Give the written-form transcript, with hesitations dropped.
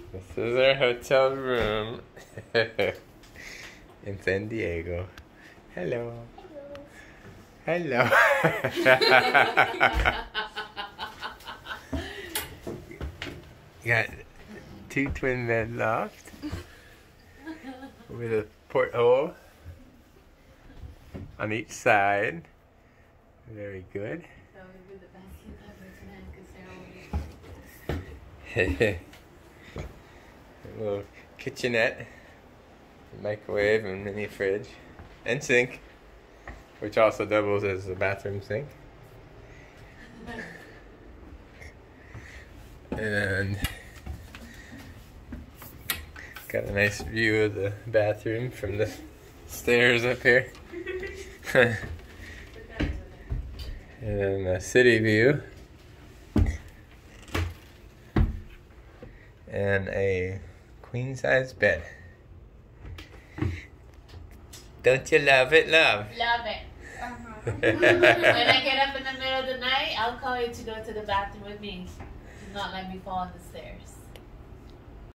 This is our hotel room in San Diego. Hello. Hello. Got 2 twin bed loft with a porthole on each side. Very good. A little kitchenette, microwave, and mini fridge, and sink, which also doubles as a bathroom sink. And got a nice view of the bathroom from the stairs up here. And then a city view. And a queen-size bed. Don't you love it, love? Love it. When I get up in the middle of the night, I'll call you to go to the bathroom with me. Do not let me fall on the stairs.